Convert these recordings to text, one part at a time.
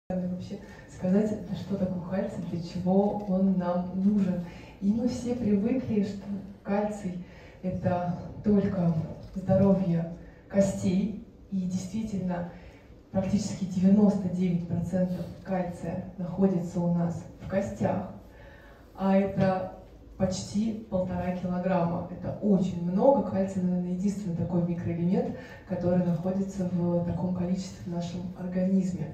Вообще сказать, что такое кальций, для чего он нам нужен. И мы все привыкли, что кальций – это только здоровье костей, и действительно практически 99% кальция находится у нас в костях, а это почти 1,5 килограмма. Это очень много. Кальций, наверное, единственный такой микроэлемент, который находится в таком количестве в нашем организме.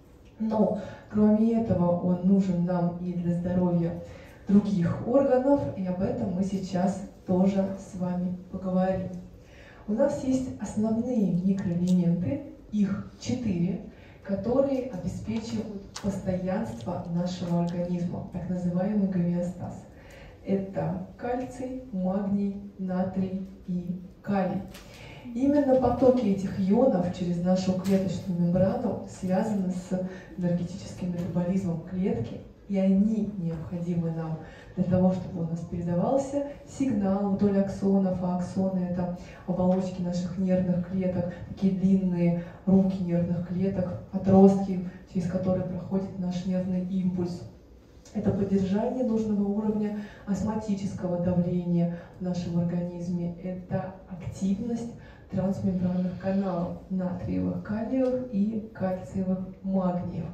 Но кроме этого он нужен нам и для здоровья других органов, и об этом мы сейчас тоже с вами поговорим. У нас есть основные микроэлементы, их 4, которые обеспечивают постоянство нашего организма, так называемый гомеостаз. Это кальций, магний, натрий и калий. Именно потоки этих ионов через нашу клеточную мембрану связаны с энергетическим метаболизмом клетки, и они необходимы нам для того, чтобы у нас передавался сигнал вдоль аксонов, а аксоны — это оболочки наших нервных клеток, такие длинные руки нервных клеток, отростки, через которые проходит наш нервный импульс. Это поддержание нужного уровня осмотического давления в нашем организме, это активность трансмембранных каналов натриевых, калиевых и кальциевых, магниев.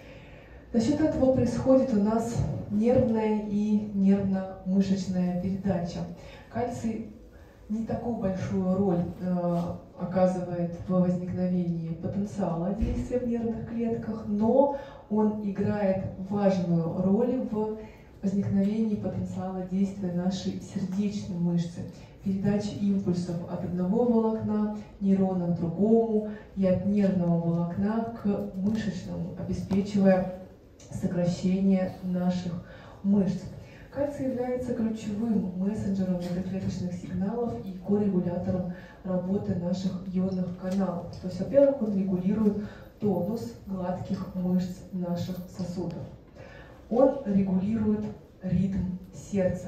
За счет этого происходит у нас нервная и нервно-мышечная передача. Кальций не такую большую роль оказывает в возникновении потенциала действия в нервных клетках, но он играет важную роль в возникновении потенциала действия нашей сердечной мышцы, передачи импульсов от одного волокна нейрона к другому и от нервного волокна к мышечному, обеспечивая сокращение наших мышц. Кальций является ключевым мессенджером межклеточных сигналов и коррегулятором работы наших ионных каналов. То есть, во-первых, он регулирует тонус гладких мышц наших сосудов. Он регулирует ритм сердца,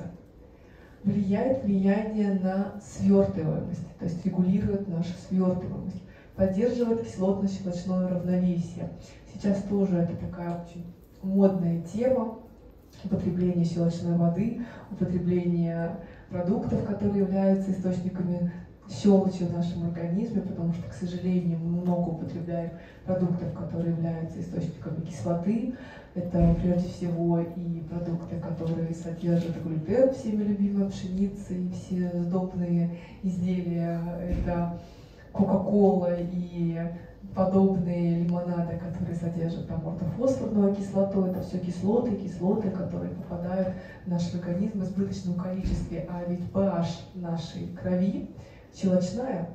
влияет влияние на свертываемость, то есть регулирует нашу свертываемость, поддерживает кислотно-щелочное равновесие. Сейчас тоже это такая очень модная тема. Употребление щелочной воды, употребление продуктов, которые являются источниками щелочи в нашем организме, потому что, к сожалению, мы много употребляем продуктов, которые являются источниками кислоты. Это прежде всего и продукты, которые содержат глютен, всеми любимая пшеница, и все сдобные изделия. Это кока-кола и подобные лимонады, которые содержат там ортофосфорную кислоту. Это все кислоты, которые попадают в наш организм в избыточном количестве. А ведь pH нашей крови щелочная,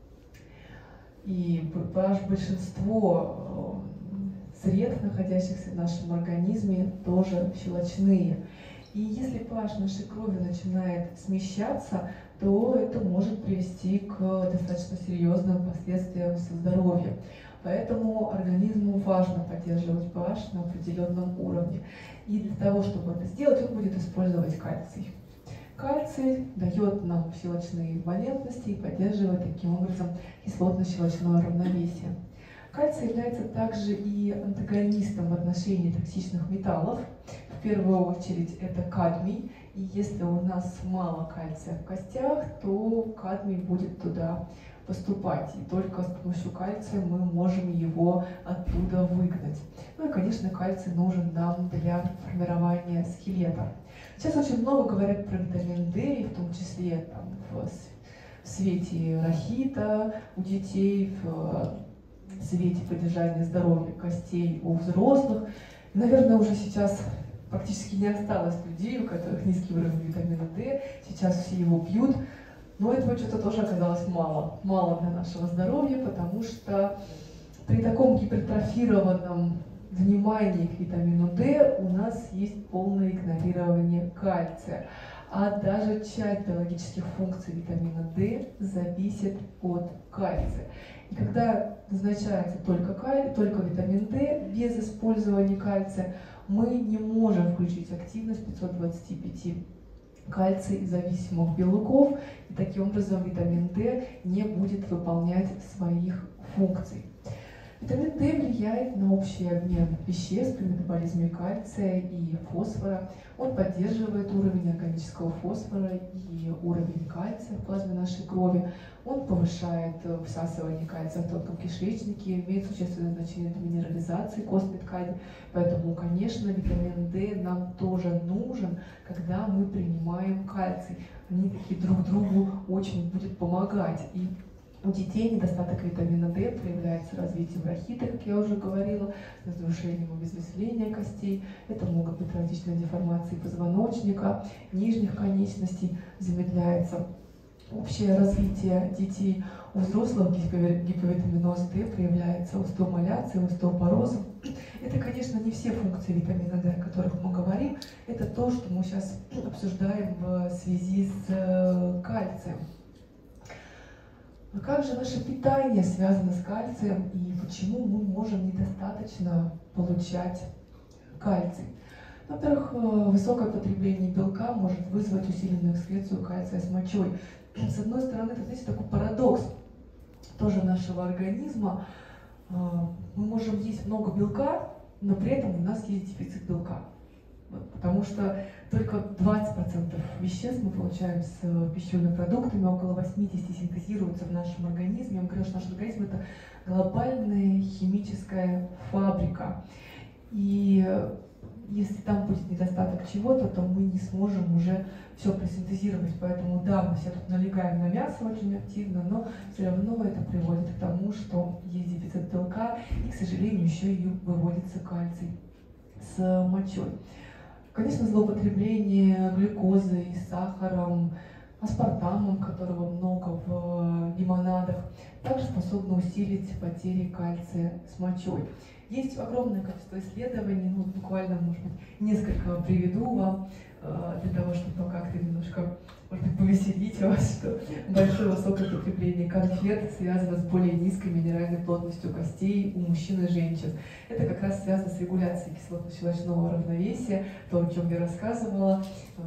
и pH большинство сред, находящихся в нашем организме, тоже щелочные. И если pH нашей крови начинает смещаться, то это может привести к достаточно серьезным последствиям со здоровьем. Поэтому организму важно поддерживать pH на определенном уровне. И для того, чтобы это сделать, он будет использовать кальций. Кальций дает нам щелочные валентности и поддерживает таким образом кислотно-щелочное равновесие. Кальций является также и антагонистом в отношении токсичных металлов. В первую очередь это кадмий. И если у нас мало кальция в костях, то кадмий будет туда поступать. И только с помощью кальция мы можем его оттуда выгнать. Ну и, конечно, кальций нужен нам для формирования скелета. Сейчас очень много говорят про витамин D, и в том числе там, в свете рахита у детей, в свете поддержания здоровья костей у взрослых. Наверное, уже сейчас практически не осталось людей, у которых низкий уровень витамина D. Сейчас все его пьют, но этого что-то тоже оказалось мало. Мало для нашего здоровья, потому что при таком гипертрофированном внимании к витамину D у нас есть полное игнорирование кальция. А даже часть биологических функций витамина D зависит от кальция. И когда назначается только витамин D без использования кальция, мы не можем включить активность 525 кальций зависимых белков, и таким образом витамин D не будет выполнять своих функций. Витамин D влияет на общий обмен веществ при метаболизме кальция и фосфора. Он поддерживает уровень органического фосфора и уровень кальция в плазме нашей крови. Он повышает всасывание кальция в тонком кишечнике, имеет существенное значение для минерализации костной ткани. Поэтому, конечно, витамин D нам тоже нужен, когда мы принимаем кальций. Они такие друг другу очень будут помогать. И у детей недостаток витамина D проявляется развитием рахита, как я уже говорила, с разрушением обезвеселения костей. Это могут быть различные деформации позвоночника, нижних конечностей, замедляется общее развитие детей. У взрослых гиповитаминоз D проявляется остеомаляция, остеопорозом. Это, конечно, не все функции витамина D, о которых мы говорим. Это то, что мы сейчас обсуждаем в связи с кальцием. А как же наше питание связано с кальцием и почему мы можем недостаточно получать кальций? Во-первых, высокое потребление белка может вызвать усиленную экскрецию кальция с мочой. С одной стороны, это, знаете, такой парадокс тоже нашего организма. Мы можем есть много белка, но при этом у нас есть дефицит белка. Потому что только 20% веществ мы получаем с пищевыми продуктами, около 80% синтезируется в нашем организме. Я говорю, что наш организм — это глобальная химическая фабрика. И если там будет недостаток чего-то, то мы не сможем уже все просинтезировать. Поэтому да, мы все тут налегаем на мясо очень активно, но все равно это приводит к тому, что есть дефицит белка, и, к сожалению, еще и выводится кальций с мочой. Конечно, злоупотребление глюкозой, сахаром, аспартамом, которого много в лимонадах, также способно усилить потери кальция с мочой. Есть огромное количество исследований, буквально, может быть, несколько приведу вам, для того, чтобы как-то немножко, может быть, повеселить вас, что большое высокое потребление конфет связано с более низкой минеральной плотностью костей у мужчин и женщин. Это как раз связано с регуляцией кислотно-щелочного равновесия, то, о чем я рассказывала.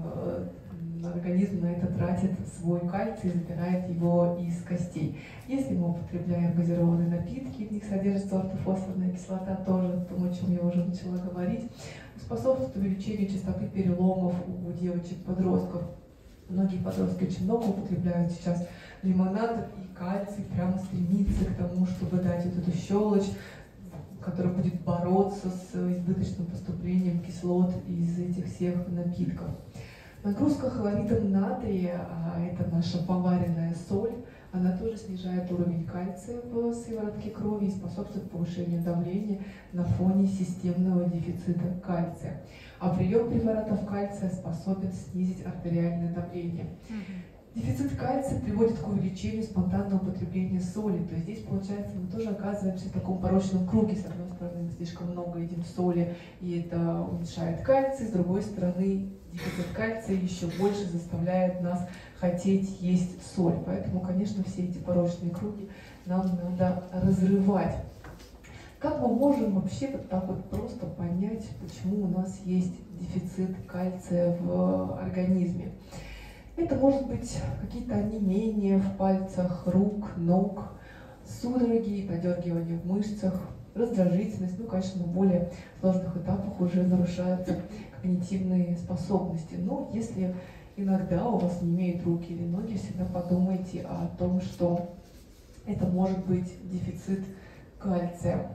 Организм на это тратит свой кальций, забирает его из костей. Если мы употребляем газированные напитки, в них содержится ортофосфорная кислота, тоже то, о чем я уже начала говорить, способствует увеличению частоты переломов у девочек-подростков. Многие подростки очень много употребляют сейчас лимонадов, и кальций прямо стремится к тому, чтобы дать вот эту щелочь, которая будет бороться с избыточным поступлением кислот из этих всех напитков. Нагрузка хлоридом натрия, а это наша поваренная соль, она тоже снижает уровень кальция в сыворотке крови и способствует повышению давления на фоне системного дефицита кальция. А прием препаратов кальция способен снизить артериальное давление. Дефицит кальция приводит к увеличению спонтанного потребления соли. То есть здесь, получается, мы тоже оказываемся в таком порочном круге. С одной стороны, мы слишком много едим соли, и это уменьшает кальций. С другой стороны, дефицит кальция еще больше заставляет нас хотеть есть соль. Поэтому, конечно, все эти порочные круги нам надо разрывать. Как мы можем вообще вот так вот просто понять, почему у нас есть дефицит кальция в организме? Это может быть какие-то онемения в пальцах, рук, ног, судороги, подергивания в мышцах, раздражительность. Конечно, на более сложных этапах уже нарушаются когнитивные способности. Но если иногда у вас не имеют руки или ноги, всегда подумайте о том, что это может быть дефицит кальция.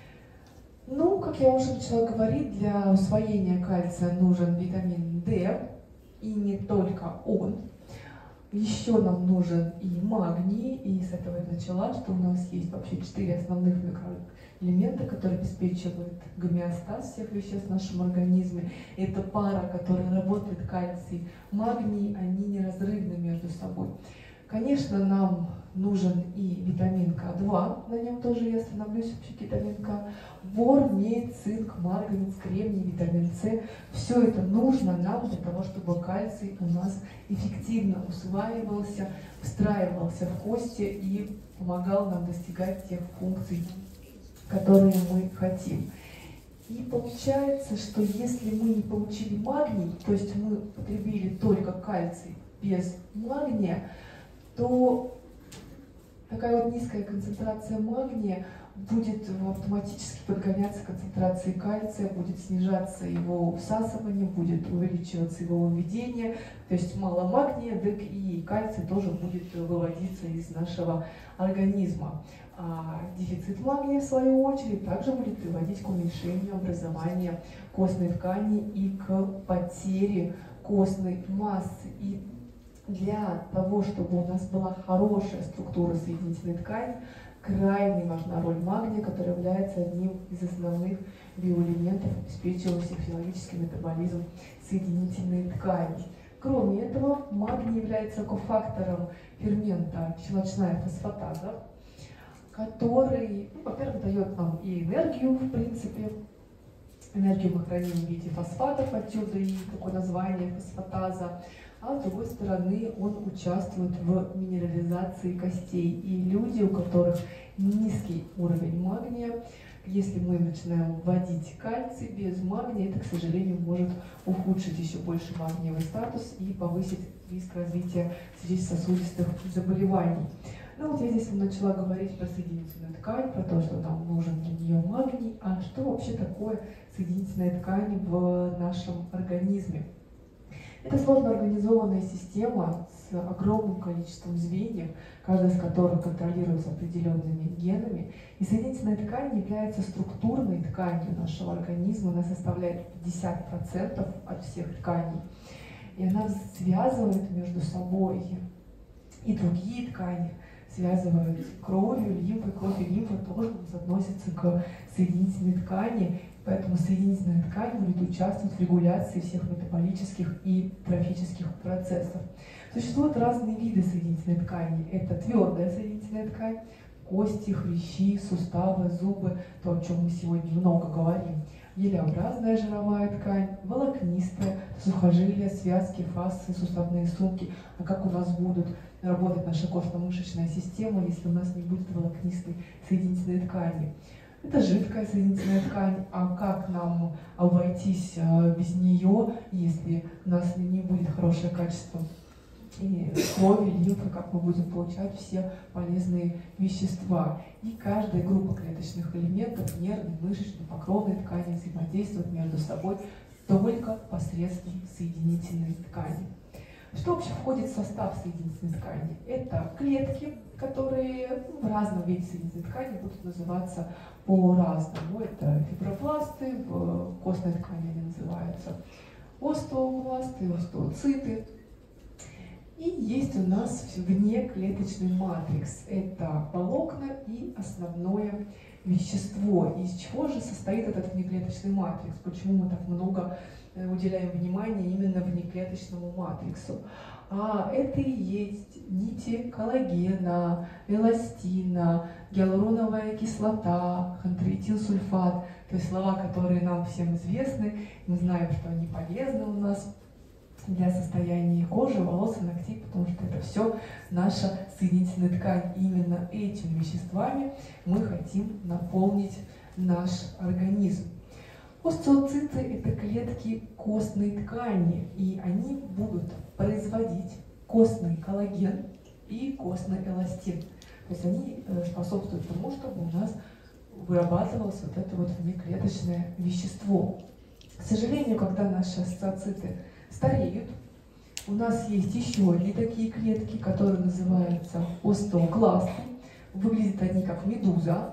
Как я уже начала говорить, для усвоения кальция нужен витамин D. И не только он. Еще нам нужен и магний, и с этого я начала, что у нас есть вообще 4 основных микроэлемента, которые обеспечивают гомеостаз всех веществ в нашем организме. Это пара, которая работает кальций, магний, они неразрывны между собой. Конечно, нам нужен и витамин К2, на нем тоже я остановлюсь, вообще витамин К, бор, медь, цинк, марганец, кремний, витамин С. Все это нужно нам для того, чтобы кальций у нас эффективно усваивался, встраивался в кости и помогал нам достигать тех функций, которые мы хотим. И получается, что если мы не получили магний, то есть мы потребили только кальций без магния, то такая вот низкая концентрация магния будет автоматически подгоняться концентрация кальция, будет снижаться его всасывание, будет увеличиваться его выведение. То есть мало магния, так и кальций тоже будет выводиться из нашего организма. А дефицит магния, в свою очередь, также будет приводить к уменьшению образования костной ткани и к потере костной массы. И для того, чтобы у нас была хорошая структура соединительной ткани, крайне важна роль магния, который является одним из основных биоэлементов, обеспечивающих физиологический метаболизм соединительной ткани. Кроме этого, магний является кофактором фермента щелочная фосфатаза, который, во-первых, дает нам и энергию, в принципе. Энергию мы храним в виде фосфатов, отсюда и такое название фосфатаза. А с другой стороны, он участвует в минерализации костей. И люди, у которых низкий уровень магния, если мы начинаем вводить кальций без магния, это, к сожалению, может ухудшить еще больше магниевый статус и повысить риск развития сердечно-сосудистых заболеваний. Ну вот я здесь начала говорить про соединительную ткань, про то, что нам нужен для нее магний. А что вообще такое соединительная ткань в нашем организме? Это сложно организованная система с огромным количеством звеньев, каждая из которых контролируется определенными генами. И соединительная ткань является структурной тканью нашего организма, она составляет 50% от всех тканей. И она связывает между собой и другие ткани, связывают кровью, лимфой. Кровь и лимфа тоже относятся к соединительной ткани, поэтому соединительная ткань будет участвовать в регуляции всех метаболических и трофических процессов. Существуют разные виды соединительной ткани. Это твердая соединительная ткань, кости, хрящи, суставы, зубы, то, о чем мы сегодня много говорим. Елеобразная жировая ткань, волокнистая, сухожилия, связки, фасции, суставные сумки. А как у нас будут работать наша костно-мышечная система, если у нас не будет волокнистой соединительной ткани? Это жидкая соединительная ткань, а как нам обойтись без нее, если у нас не будет хорошее качество и крови, лимфы, как мы будем получать все полезные вещества. И каждая группа клеточных элементов, нервной, мышечной, покровной ткани взаимодействует между собой только посредством соединительной ткани. Что вообще входит в состав соединительной ткани? Это клетки, которые в разном виде соединительной ткани будут называться по-разному. Это фибробласты, в костной ткани они называются остеобласты, остеоциты. И есть у нас внеклеточный матрикс. Это волокна и основное вещество. Из чего же состоит этот внеклеточный матрикс? Почему мы так много уделяем внимания именно внеклеточному матриксу? А это и есть нити коллагена, эластина, гиалуроновая кислота, хондроитилсульфат. То есть слова, которые нам всем известны. Мы знаем, что они полезны у нас для состояния кожи, волос и ногтей, потому что это все наша соединительная ткань. И именно этими веществами мы хотим наполнить наш организм. Остеоциты – это клетки костной ткани, и они будут производить костный коллаген и костный эластин. То есть они способствуют тому, чтобы у нас вырабатывалось вот это вот внеклеточное вещество. К сожалению, когда наши остеоциты стареют, у нас есть еще одни такие клетки, которые называются остеокласты. Выглядят они как медуза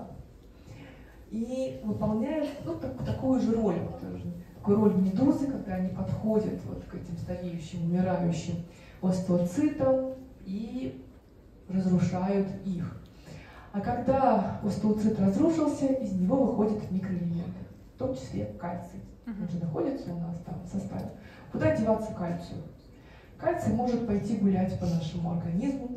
и выполняют такую же роль, такую роль медузы, когда они подходят вот к этим стареющим, умирающим остеоцитам и разрушают их. А когда остеоцит разрушился, из него выходят микроэлементы, в том числе кальций. Он же находится у нас там в составе. Куда деваться кальцию? Кальций может пойти гулять по нашему организму,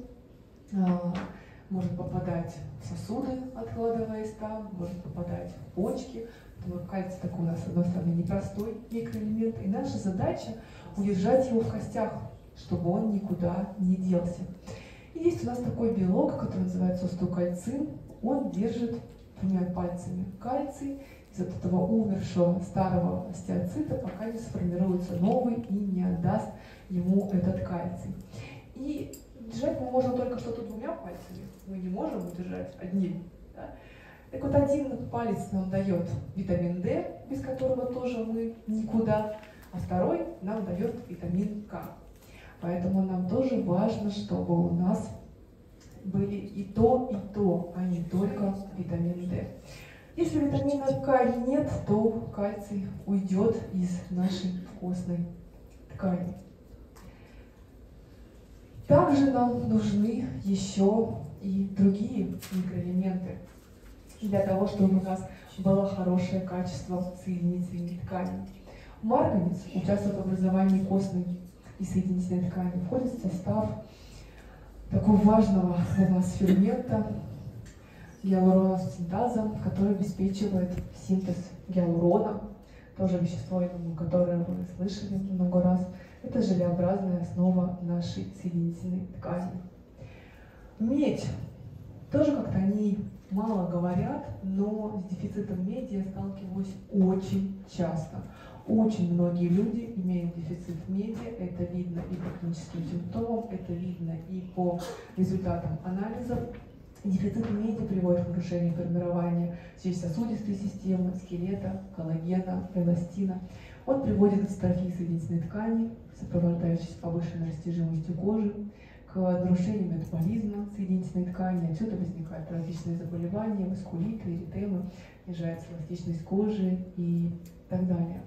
может попадать в сосуды, откладываясь там, может попадать в почки. Кальций такой у нас, с одной стороны, непростой микроэлемент, и наша задача удержать его в костях, чтобы он никуда не делся. И есть у нас такой белок, который называется остеокальцин. Он держит двумя пальцами кальций из этого умершего старого остеоцита, пока не сформируется новый и не отдаст ему этот кальций. И держать мы можем только что-то двумя пальцами, мы не можем удержать одним. Да? Так вот, один палец нам дает витамин D, без которого тоже мы никуда, а второй нам дает витамин К. Поэтому нам тоже важно, чтобы у нас были и то, а не только витамин D. Если витамина К нет, то кальций уйдет из нашей костной ткани. Также нам нужны еще и другие микроэлементы для того, чтобы у нас было хорошее качество соединительной ткани. Марганец участвует в образовании костной и соединительной ткани, входит в состав такого важного для нас фермента гиалуронсинтаза, который обеспечивает синтез гиалурона, тоже вещество, я думаю, которое вы слышали много раз. Это желеобразная основа нашей соединительной ткани. Медь. Тоже как-то о ней мало говорят, но с дефицитом меди я сталкиваюсь очень часто. Очень многие люди имеют дефицит меди, это видно и по клиническим симптомам, это видно и по результатам анализов. Дефицит меди приводит к нарушению формирования сердечно-сосудистой системы, скелета, коллагена, эластина. Он приводит к дистрофии соединительной ткани, сопровождающейся повышенной растяжимостью кожи, к нарушению метаболизма соединительной ткани. Отсюда возникают различные заболевания, васкулиты, эритемы, снижается эластичность кожи и так далее.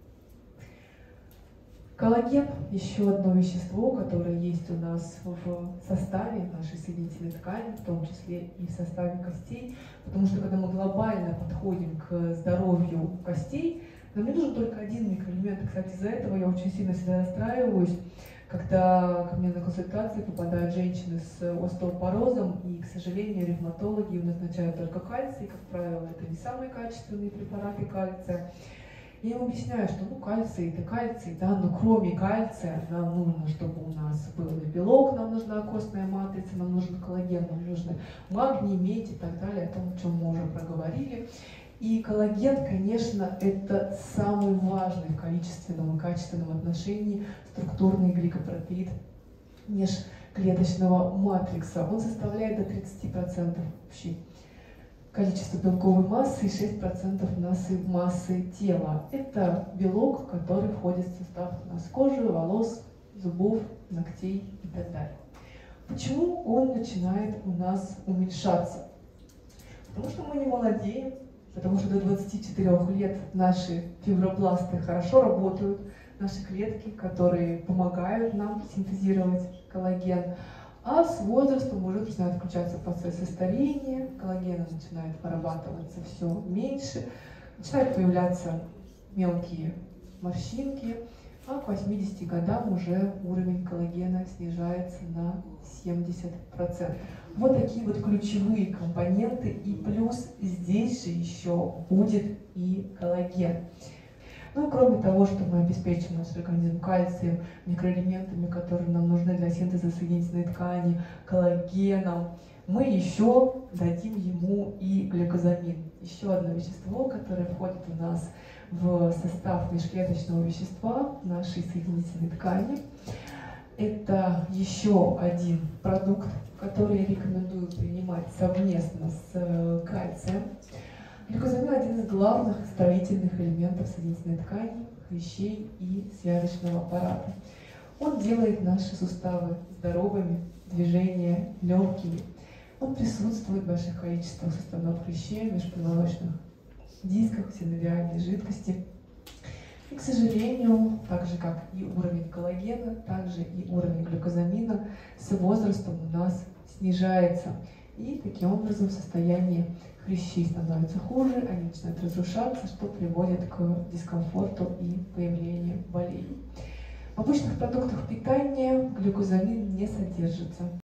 Коллаген – еще одно вещество, которое есть у нас в составе нашей соединительной ткани, в том числе и в составе костей, потому что когда мы глобально подходим к здоровью костей, нам не нужен только один микроэлемент. Кстати, из-за этого я очень сильно всегда расстраиваюсь, когда ко мне на консультации попадают женщины с остеопорозом, и, к сожалению, ревматологи назначают только кальций, как правило, это не самые качественные препараты кальция. Я им объясняю, что кальций это кальций, да, но кроме кальция нам нужно, чтобы у нас был и белок, нам нужна костная матрица, нам нужен коллаген, нам нужны магний, медь и так далее, о том, о чем мы уже проговорили. И коллаген, конечно, это самый важный в количественном и качественном отношении структурный гликопротеид межклеточного матрикса. Он составляет до 30% общей количество белковой массы и 6% массы тела. Это белок, который входит в состав у нас кожи, волос, зубов, ногтей и так далее. Почему он начинает у нас уменьшаться? Потому что мы не молодеем, потому что до 24 лет наши фибробласты хорошо работают, наши клетки, которые помогают нам синтезировать коллаген. А с возрастом уже начинают включаться процессы старения, коллагена начинает вырабатываться все меньше, начинают появляться мелкие морщинки, а к 80 годам уже уровень коллагена снижается на 70%. Вот такие вот ключевые компоненты, и плюс здесь же еще будет и коллаген. Ну и кроме того, что мы обеспечим наш организм кальцием, микроэлементами, которые нам нужны для синтеза соединительной ткани, коллагеном, мы еще дадим ему и глюкозамин. Еще одно вещество, которое входит у нас в состав межклеточного вещества нашей соединительной ткани. Это еще один продукт, который я рекомендую принимать совместно с кальцием. Глюкозамин – один из главных строительных элементов соединительной ткани, хрящей и связочного аппарата. Он делает наши суставы здоровыми, движения легкими. Он присутствует в больших количествах суставных хрящей, межпозвоночных дисках, синовиальной жидкости. И, к сожалению, так же как и уровень коллагена, также и уровень глюкозамина с возрастом у нас снижается. И таким образом состояние хрящей становится хуже, они начинают разрушаться, что приводит к дискомфорту и появлению болезней. В обычных продуктах питания глюкозамин не содержится.